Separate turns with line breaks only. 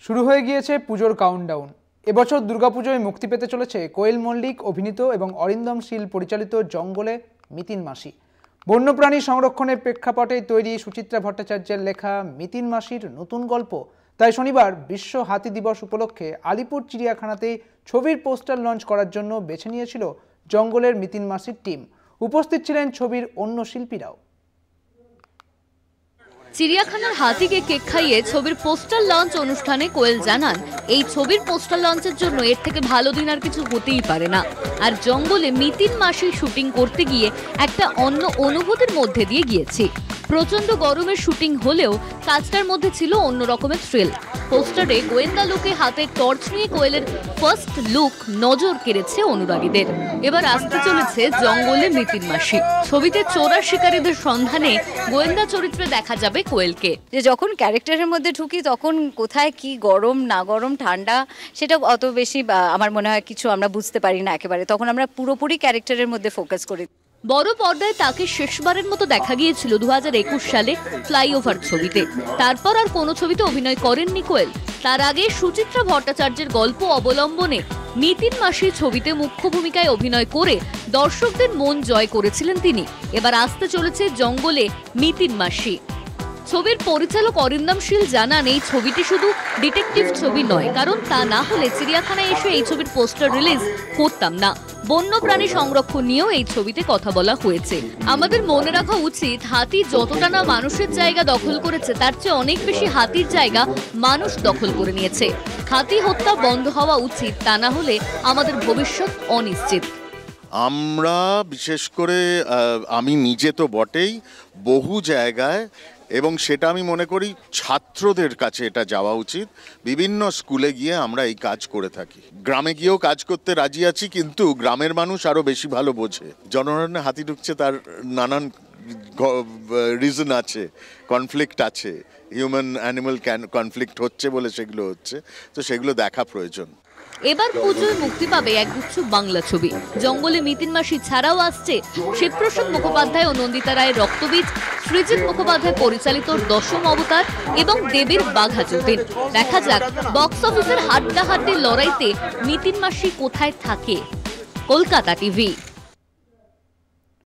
শুরু হয়ে গিয়েছে পুজোর কাউন্টডাউন। এবছর দুর্গাপুজোয় মুক্তি পেতে চলেছে কোয়েল মল্লিক অভিনীত এবং অরিন্দম শীল পরিচালিত জঙ্গলে মিতিন মাসি। বন্যপ্রাণী সংরক্ষণের প্রেক্ষাপটে তৈরি সুচিত্রা ভট্টাচার্যের লেখা মিতিন মাসির নতুন গল্প। তাই শনিবার বিশ্ব হাতি দিবস উপলক্ষে আলিপুর চিড়িয়াখানাতে ছবির পোস্টার লঞ্চ করার জন্য বেছে নিয়েছিল জঙ্গলের মিতিন মাসির টিম। উপস্থিত ছিলেন ছবির অন্য শিল্পীরাও।
চিড়িয়াখানার হাতিকে কেক খাইয়ে ছবির পোস্টার লঞ্চ অনুষ্ঠানে কোয়েল জানান, এই ছবির পোস্টার লঞ্চের জন্য এর থেকে ভালো দিন আর কিছু হতেই পারে না। আর জঙ্গলে মিতিন মাসির শুটিং করতে গিয়ে একটা অন্য অনুভূতির মধ্যে দিয়ে গিয়েছি। প্রচন্ড গরমের শুটিং হলেও কাজটার মধ্যে ছিল অন্য রকমের থ্রিল। পোস্টারে গোয়েন্দা লুকে হাতে টর্চ নিয়ে কোয়েলের ফার্স্ট লুক নজর কেড়েছে অনুরাগীদের। এবার আসতে চলেছে জঙ্গলে মিতিন মাসি। ছবিতে চোরার শিকারীদের সন্ধানে গোয়েন্দা চরিত্রে দেখা যাবে কোয়েলকে।
যে যখন ক্যারেক্টারের মধ্যে ঢুকি তখন কোথায় কি গরম না গরম ঠান্ডা সেটা অত বেশি আমার মনে হয় কিছু আমরা বুঝতে পারি না একেবারে। তখন আমরা পুরোপুরি ক্যারেক্টারের মধ্যে ফোকাস করি।
বড় পর্দায় তাকে শেষবারের মতো দেখা গিয়েছিল 2021 সালে ফ্লাইওভার ছবিতে। তারপর আর কোনো ছবিতে অভিনয় করেননি কোয়েল। তার আগে সুচিত্রা ভট্টাচার্যের গল্প অবলম্বনে মিতিন মাসি ছবিতে মুখ্য ভূমিকায় অভিনয় করে দর্শকদের মন জয় করেছিলেন তিনি। এবার আসতে চলেছে জঙ্গলে মিতিন মাসি। ছবির পরিচালক অরিন্দম শীল জানান, এই ছবিটি শুধু ডিটেকটিভ ছবি নয়, কারণ তা না হলে চিড়িয়াখানায় এসে এই ছবির পোস্টার রিলিজ করতাম না। বন্যপ্রাণী সংরক্ষণ নিয়েও এই ছবিতে কথা বলা হয়েছে। আমাদের মনে রাখা উচিত, হাতি যতটা না মানুষের জায়গা দখল করেছে তার চেয়ে অনেক বেশি হাতির জায়গা মানুষ দখল করে নিয়েছে। হাতি হত্যা বন্ধ হওয়া উচিত, তা না হলে আমাদের ভবিষ্যৎ অনিশ্চিত।
আমরা বিশেষ করে আমি নিজে তো বটেই বহু জায়গায়, এবং সেটা আমি মনে করি ছাত্রদের কাছে এটা যাওয়া উচিত। বিভিন্ন স্কুলে গিয়ে আমরা এই কাজ করে থাকি। গ্রামে গিয়েও কাজ করতে রাজি আছি, কিন্তু গ্রামের মানুষ আরও বেশি ভালো বোঝে। জনগণে হাতি ঢুকছে তার নানান রিজন আছে, কনফ্লিক্ট আছে, হিউম্যান অ্যানিমাল কনফ্লিক্ট হচ্ছে বলে সেগুলো হচ্ছে, তো সেগুলো দেখা প্রয়োজন।
এবার পুজোয় মুক্তি পাবে একগুচ্ছ বাংলা ছবি। জঙ্গলে মিতিন মাসি ছাড়াও আসছে শিবপ্রসাদ মুখোপাধ্যায় ও নন্দিতা রায়ের রক্তবীজ, সৃজিত মুখোপাধ্যায় পরিচালিত দশম অবতার এবং দেবীর বাঘা যতীন। দেখা যাক বক্স অফিসের হাড্ডাহাড্ডি লড়াইতে মিতিন মাসি কোথায় থাকে। কলকাতা টিভি।